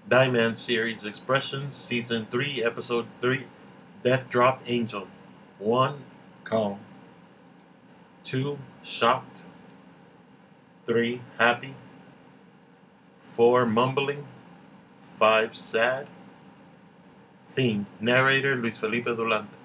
Dieman Series Expressions Season 3, Episode 3, DeathDrop Angel. 1. Calm. 2. Shocked. 3. Happy. 4. Mumbling. 5. Sad. Theme. Narrator Luis Felipe Durante.